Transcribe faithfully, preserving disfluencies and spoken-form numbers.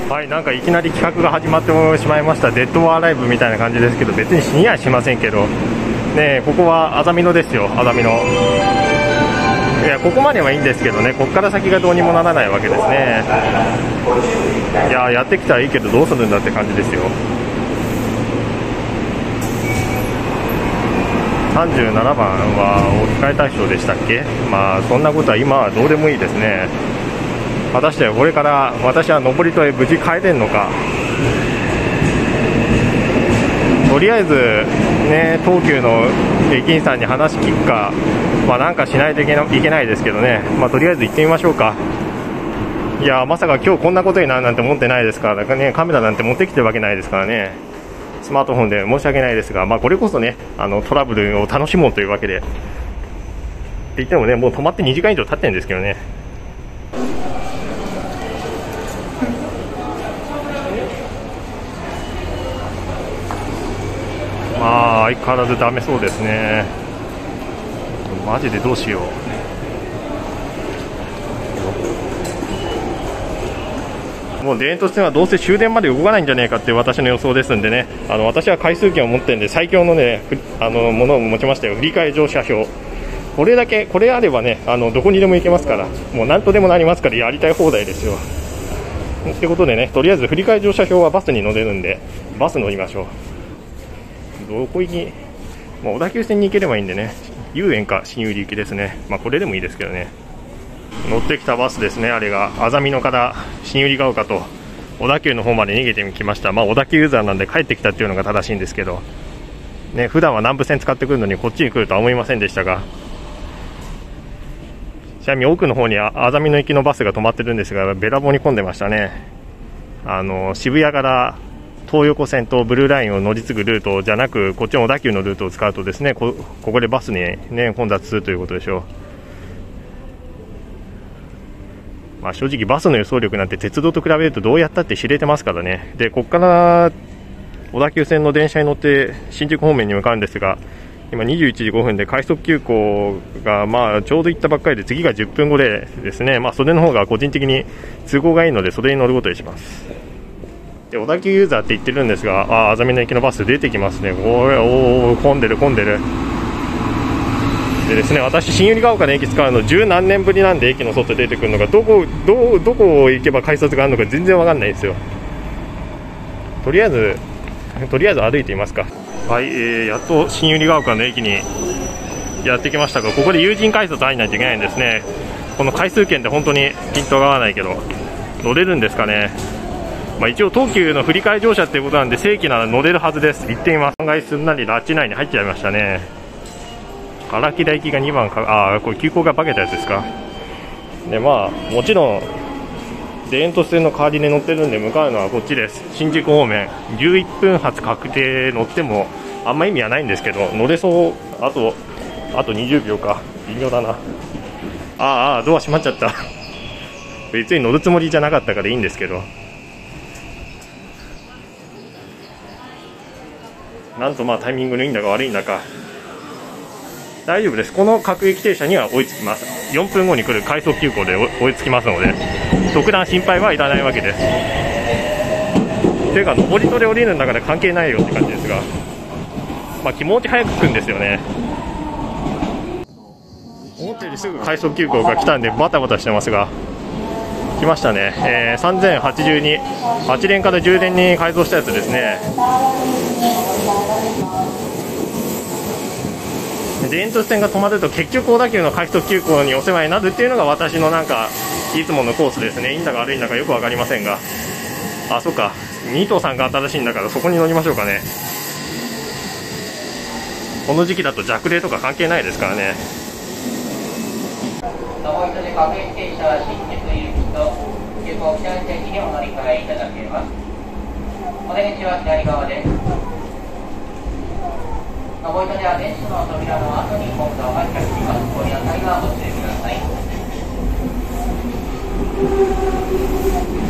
はい、なんかいきなり企画が始まってしまいました。デッドオアライブみたいな感じですけど、別に死にはしませんけどね。ここはあざみ野ですよ、あざみ野。いや、ここまではいいんですけどね、ここから先がどうにもならないわけですね。いや、やってきたらいいけどどうするんだって感じですよ。さんじゅうななばんは置き換え対象でしたっけ。まあそんなことは今はどうでもいいですね。果たしてこれから私は登戸へ無事帰れるのか。とりあえずね、東急の駅員さんに話聞くか、まあなんかしないといけな、いけないですけどね。まあとりあえず行ってみましょうか。いや、まさか今日こんなことになるなんて思ってないですからね。カメラなんて持ってきてるわけないですからね。スマートフォンで申し訳ないですが、まあこれこそね、あのトラブルを楽しもうというわけで。って言ってもね、もう止まってにじかん以上経ってるんですけどね。まあ相変わらずダメそうですね。マジでどうしよう。もう田園都市線はどうせ終電まで動かないんじゃねえかっていう私の予想ですんでね。あの私は回数券を持ってるんで、最強のね、あのものを持ちましたよ。振り替え乗車票。これだけ、これあればね、あのどこにでも行けますから、もう何とでもなりますから、やりたい放題ですよ。ってことでね、とりあえず振り替え乗車票はバスに乗れるんで、バス乗りましょう。どこ行き、まあ、小田急線に行ければいいんでね、遊園か新百合行きですね。まあこれでもいいですけどね。乗ってきたバスですね。あれがあざみ野から新百合ヶ丘と小田急の方まで逃げてきました。まあ小田急ユーザーなんで帰ってきたっていうのが正しいんですけどね。普段は南武線使ってくるのにこっちに来るとは思いませんでしたが、ちなみに奥の方にあざみ野行きのバスが止まってるんですが、べらぼうに混んでましたね。あの渋谷から東横線とブルーラインを乗り継ぐルートじゃなく、こっちの小田急のルートを使うとですね、 こ, ここでバスに、ね、混雑するということでしょう。まあ、正直バスの輸送力なんて鉄道と比べるとどうやったって知れてますからね。でここから小田急線の電車に乗って新宿方面に向かうんですが、今にじゅういちじごふんで快速急行がまあちょうど行ったばっかりで、次がじゅっぷんごでですね、まあ、それの方が個人的に都合がいいのでそれに乗ることにします。で小田急ユーザーって言ってるんですが、ああざみ野行きのバス出てきますね。おーおー混んでる混んでる。でですね、私新百合ヶ丘の駅使うの十何年ぶりなんで、駅の外出てくるのがどこどどこ行けば改札があるのか全然わかんないんですよ。とりあえずとりあえず歩いてみますか。はい、えー、やっと新百合ヶ丘の駅にやってきましたが、ここで有人改札入らないといけないんですね。この回数券って本当にピントが合わないけど乗れるんですかね。まあ、一応東急の振り替え乗車っていうことなんで正規なら乗れるはずです。行ってみます。案外すんなりラッチ内に入っちゃいましたね。荒木田行きがにばんか、ああこれ急行が化けたやつですか。でまあもちろん田園都市線の代わりに乗ってるんで向かうのはこっちです。新宿方面じゅういっぷん発確定乗ってもあんま意味はないんですけど、乗れそう。あとあとにじゅうびょうか、微妙だな。ああドア閉まっちゃった別に乗るつもりじゃなかったからいいんですけど、なんとまあタイミングのいいんだか悪いんだか大丈夫です。この各駅停車には追いつきます。よんぷんごに来る快速急行で追いつきますので特段心配はいらないわけです。ていうか登戸で降りるんだから関係ないよって感じですが、まあ気持ち早く来るんですよね。思ったよりすぐ快速急行が来たんでバタバタしてますが、来ましたね。えー、さんぜんはちじゅうに、はち連からじゅう連に改造したやつですね。田園都市線が止まると結局小田急の快速急行にお世話になるっていうのが私のなんかいつものコースですね。いいんだか悪いんだかよく分かりませんが、あ、そっか、にとうさんが新しいんだからそこに乗りましょうかね。この時期だと弱冷とか関係ないですからね。 登戸で各駅停車は新宿行きと急行北口駅にお乗り換えいただけます。お出口は左側です。登戸では電車の扉の後に本堂が開きます。ごりなさいはご注意ください。